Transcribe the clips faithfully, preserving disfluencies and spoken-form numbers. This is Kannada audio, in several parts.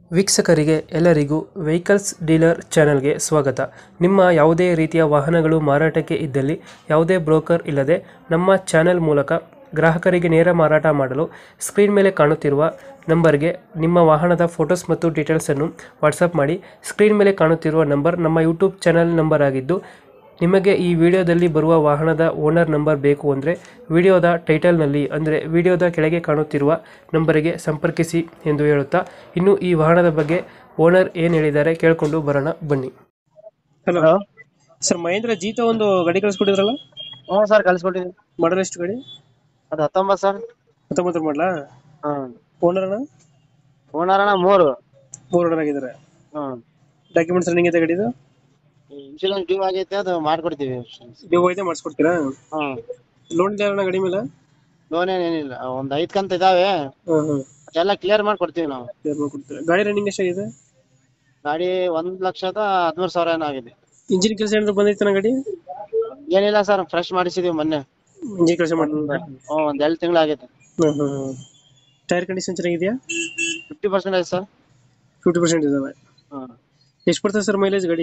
ವೀಕ್ಷಕರಿಗೆ ಎಲ್ಲರಿಗೂ ವೆಹಿಕಲ್ಸ್ ಡೀಲರ್ ಚಾನೆಲ್ಗೆ ಸ್ವಾಗತ. ನಿಮ್ಮ ಯಾವುದೇ ರೀತಿಯ ವಾಹನಗಳು ಮಾರಾಟಕ್ಕೆ ಇದ್ದಲ್ಲಿ ಯಾವುದೇ ಬ್ರೋಕರ್ ಇಲ್ಲದೆ ನಮ್ಮ ಚಾನೆಲ್ ಮೂಲಕ ಗ್ರಾಹಕರಿಗೆ ನೇರ ಮಾರಾಟ ಮಾಡಲು ಸ್ಕ್ರೀನ್ ಮೇಲೆ ಕಾಣುತ್ತಿರುವ ನಂಬರ್ಗೆ ನಿಮ್ಮ ವಾಹನದ ಫೋಟೋಸ್ ಮತ್ತು ಡೀಟೇಲ್ಸನ್ನು ವಾಟ್ಸಪ್ ಮಾಡಿ. ಸ್ಕ್ರೀನ್ ಮೇಲೆ ಕಾಣುತ್ತಿರುವ ನಂಬರ್ ನಮ್ಮ ಯೂಟ್ಯೂಬ್ ಚಾನೆಲ್ ನಂಬರ್ ಆಗಿದ್ದು, ನಿಮಗೆ ಈ ವಿಡಿಯೋದಲ್ಲಿ ಬರುವ ವಾಹನದ ಓನರ್ ನಂಬರ್ ಬೇಕು ಅಂದರೆ ವಿಡಿಯೋದ ಟೈಟಲ್ನಲ್ಲಿ ಅಂದರೆ ವಿಡಿಯೋದ ಕೆಳಗೆ ಕಾಣುತ್ತಿರುವ ನಂಬರಿಗೆ ಸಂಪರ್ಕಿಸಿ ಎಂದು ಹೇಳುತ್ತಾ, ಇನ್ನು ಈ ವಾಹನದ ಬಗ್ಗೆ ಓನರ್ ಏನು ಹೇಳಿದ್ದಾರೆ ಕೇಳಿಕೊಂಡು ಬರೋಣ ಬನ್ನಿ. ಹಲೋ ಹಲೋ ಸರ್, ಮಹೇಂದ್ರ ಜೀತ ಒಂದು ಗಾಡಿ ಕಳಿಸ್ಕೊಟ್ಟಿದ್ರಲ್ಲ, ಹ್ಞೂ ಸರ್ ಕಳಿಸ್ಕೊಟ್ಟಿದ್ದೀನಿ. ಮಾಡಲ್ ಎಷ್ಟು ಗಾಡಿ? ಅದು ಹತ್ತೊಂಬತ್ತು ಸರ್. ಹತ್ತೊಂಬತ್ತರ ಮಾಡಲಾ? ಹಾಂ ಓನರ್ ಅಣ್ಣ ಓನರ್ ಅಣ್ಣ ಮೂರು. ಮೂರು ಓನರ್ ಆಗಿದ್ದಾರೆ. ಹಾಂ ಡಾಕ್ಯುಮೆಂಟ್ಸ್ ರನ್ನಿಂಗ್ ಐತೆ ಗಾಡಿದು? ಇನ್ಶೂರೆನ್ಸ್ ಡ್ಯೂ ಆಗೈತೆ, ಅದು ಮಾಡ್ಕೊಡ್ತೀವಿ. ನೀವು ಐತೆ ಮಾಡಿಸ್ಕೊಡ್ತೀರಾ? ಹಾಂ ಲೋನ್ ಇದೆ ಅಣ್ಣ ಗಾಡಿ ಮೇಲೆ? ಲೋನ್ ಏನೇನಿಲ್ಲ, ಒಂದು ಐದು ಕಂತು ಇದಾವೆ, ಹಾಂ ಹಾಂ ಅದೆಲ್ಲ ಕ್ಲಿಯರ್ ಮಾಡ್ಕೊಡ್ತೀವಿ ನಾವು. ಮಾಡ್ಕೊಡ್ತೀರಾ? ಗಾಡಿ ರನ್ನಿಂಗ್ ಎಷ್ಟಾಗಿದೆ? ಗಾಡಿ ಒಂದು ಲಕ್ಷದ ಹದಿಮೂರು ಸಾವಿರ ಏನೋ ಆಗಿದೆ. ಇಂಜಿನ್ ಕೆಲಸ ಏನಾದ್ರು ಬಂದೈತೆ ಗಾಡಿ? ಏನಿಲ್ಲ ಸರ್, ಫ್ರೆಶ್ ಮಾಡಿಸಿದೀವಿ ಮೊನ್ನೆ. ಇಂಜಿನ್ ಕೆಲಸ ಮಾಡಿ ಹ್ಞೂ ಒಂದು ಎರಡು ತಿಂಗಳು ಆಗೈತೆ. ಹ್ಮ್ ಹ್ಮ್ ಟೈರ್ ಕಂಡೀಷನ್ ಚೆನ್ನಾಗಿದೆಯಾ? ಫಿಫ್ಟಿ ಪರ್ಸೆಂಟ್ ಐತೆ ಸರ್. ಫಿಫ್ಟಿ ಪರ್ಸೆಂಟ್ ಇದಾವೆ. ಹಾಂ ಎಷ್ಟು ಬರ್ತದೆ ಸರ್ ಮೈಲೇಜ್ ಗಾಡಿ?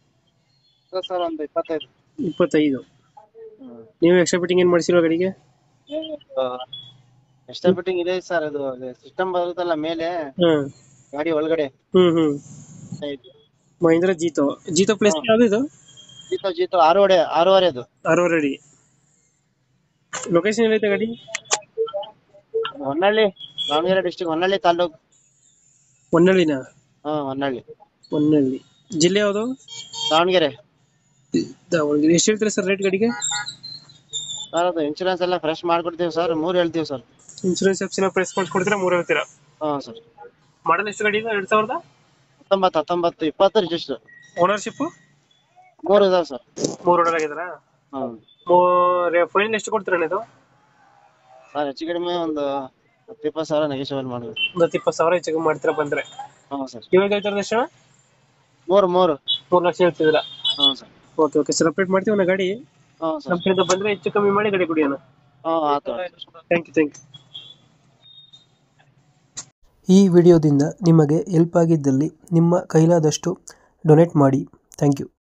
ಸರ್ ಒಂದು ಇಪ್ಪತ್ತೈದು. ಇಪ್ಪತ್ತೈದು. ಹ್ಞೂ ನೀವು ಎಕ್ಸ್ಟ್ರಾ ಫಿಟ್ಟಿಂಗ್ ಏನು ಮಾಡಿಸಿರೋ ಗಾಡಿಗೆ? ಎಕ್ಸ್ಟ್ರಾ ಫಿಟ್ಟಿಂಗ್ ಇದೆ ಸರ್, ಅದು ಸಿಸ್ಟಮ್ ಬರುತ್ತಲ್ಲ ಮೇಲೆ ಹ್ಮ್ ಗಾಡಿ ಒಳಗಡೆ ಹ್ಮ್ ಹ್ಮ್ ಐತೆ. ಮಹೀಂದ್ರ ಜೀತೋ ಜೀತೋ ಪ್ಲೇಸ್ ಯಾವ್ದು ಇದು? ಜೀತೋ ಜೀತೋ ಆರೂವರೆ ಆರೂವರೆ ಅದು. ಅರವತ್ತು ಅಡಿ. ಲೊಕೇಶನ್ ಎಲ್ಲೈತೆ ಗಾಡಿ? ಹೊನ್ನಳ್ಳಿ, ದಾವಣಗೆರೆ ಡಿಸ್ಟಿಕ್, ಹೊನ್ನಳ್ಳಿ ತಾಲೂಕು. ಹೊನ್ನಳ್ಳಿನ? ಹಾ ಹೊನ್ನಳ್ಳಿ. ಹೊನ್ನಳ್ಳಿ ಜಿಲ್ಲೆ ಯಾವುದು? ದಾವಣಗೆರೆ. ದಾವಣಗೆರೆ. ಎಷ್ಟು ಹೇಳ್ತೀರಾ ಸರ್ ರೇಟ್ ಗಾಡಿಗೆ? ಸರ್ ಅದು ಇನ್ಶೂರೆನ್ಸ್ ಎಲ್ಲ ಫ್ರೆಶ್ ಮಾಡ್ಕೊಡ್ತೀವಿ ಸರ್, ಮೂರು ಹೇಳ್ತೀವಿ ಸರ್. ಇನ್ಶೂರೆನ್ಸ್ ಎಫ್ಸಿನ ಪ್ರೈಸ್ ಕೊಡ್ತೀರಾ? ಮೂರು ಹೇಳ್ತೀರಾ? ಹಾ ಸರ್. ಮಾಡಲ್ ಎಷ್ಟು ಗಾಡಿ ಇದೆ? ಎರಡ್ ಸಾವಿರದ ಹತ್ತೊಂಬತ್ತು ಹತ್ತೊಂಬತ್ತು ಇಪ್ಪತ್ತು ರಿಜಿಸ್ಟರ್. ಓನರ್ಶಿಪ್ ಮೂರು ಇದಾವೆ ಸರ್. ಮೂರು ಓನರ್ ಆಗಿದಾರಾ? ಹಾ ಫೈನಲ್ ಎಷ್ಟು ಕೊಡ್ತೀರಾ ಇದು? ಸರ್ ಹೆಚ್ಚು ಕಡಿಮೆ ಒಂದು ಹತ್ತು ಇಪ್ಪತ್ತು ಸಾವಿರ ನೆಗೆಶಿಯಬಲ್ ಮಾಡಬೇಕು. ಒಂದು ಹತ್ತು ಇಪ್ಪತ್ತು ಸಾವಿರ ಹೆಚ್ಚಿಗೆ ಮಾಡ್ತೀರಾ ಬಂದ್ರೆ? ಹಾ ಸರ್. ಇವಾಗ ಹೇಳ್ತಾರೆ ಎಷ್ಟು? ಮೂರು ಮೂರು ಮೂರು ಲಕ್ಷ ಹೇಳ್ತಿದ್ದೀರಾ? ಹಾ sir. Okay okay sir, update ಮಾಡ್ತೀವಿ ನಾ ಗಾಡಿ. ಹಾ ಸರ್. ನಮ್ಮ ಕಡೆಯಿಂದ ಬಂದ್ರೆ ಹೆಚ್ಚು ಕಮ್ಮಿ ಮಾಡಿ ಗಾಡಿ ಕೊಡಿಯೋಣ. ಹಾ ಆಯ್ತು. Thank you thank you. ಈ ವಿಡಿಯೋದಿಂದ ನಿಮಗೆ ಹೆಲ್ಪ್ ಆಗಿದ್ದಲ್ಲಿ ನಿಮ್ಮ ಕೈಲಾದಷ್ಟು ಡೊನೇಟ್ ಮಾಡಿ. Thank you.